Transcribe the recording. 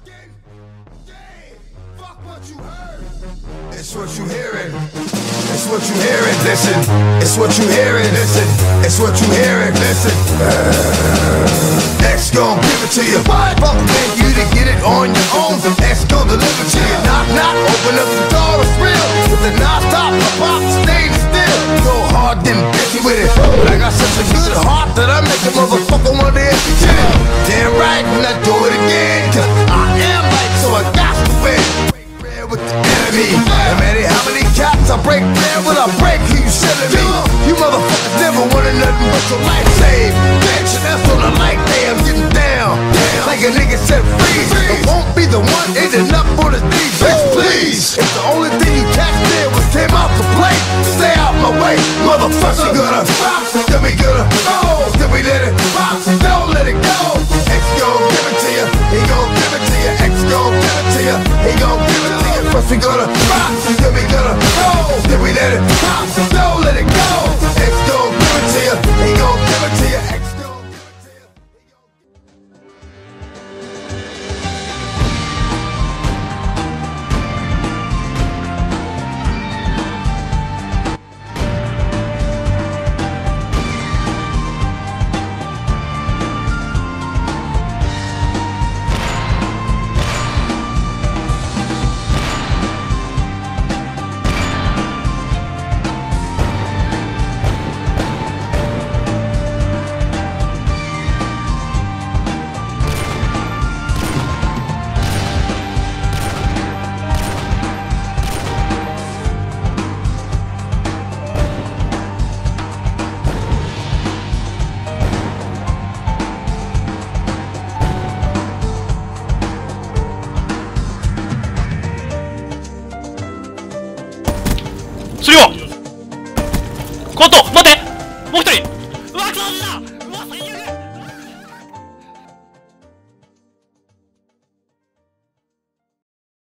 It's what you hearing. It's what you hearing. Listen. It's what you hearing. Listen. It's what you hearing. Listen. X gon' give it to you. Fuck man, you to get it on your own. X gon' deliver to you. Knock knock. Open up the door. It's real. With the non-stop pop, staying still. Go hard then busy with it. But I got such a good heart that I make a motherfucker want to execute it. Damn right, and I do it again. Cause I am right, so I got to win. With the enemy, no matter how many cops I break down, when I break, who you selling me? You motherfuckers never wanted nothing but your life saved. Bitch, that's on the light day, I'm getting down. Like a nigga said, freeze. It won't be the one ending up on the knees. Bitch, please. If the only thing you catch there was came out to play, stay out my way, motherfucker. You gonna pop, then we gonna go, then we let it pop, don't let it go. X gon' give it to you, he gon' give it to you. X gon' give it to you, he gon' give it to you. First we gonna rock, then we gonna go, then we let it pop, don't let it go. X gon' give it to you, he gon' give it to you. X gon' give it to you. スリオコント待ってもう一人うわクソだ